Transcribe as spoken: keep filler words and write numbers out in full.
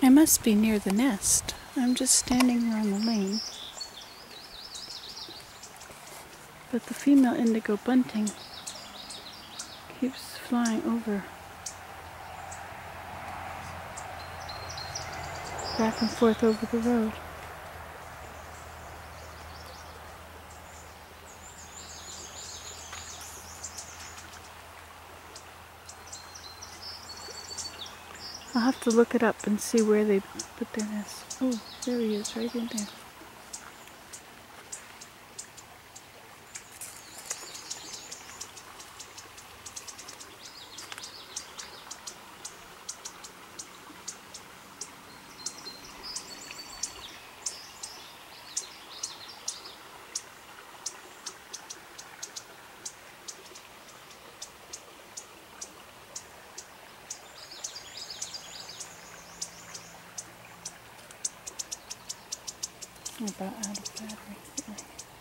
I must be near the nest. I'm just standing here on the lane. But the female indigo bunting keeps flying over, back and forth over the road. I'll have to look it up and see where they put their nest. Oh, there he is, right in there. I'm about out of battery.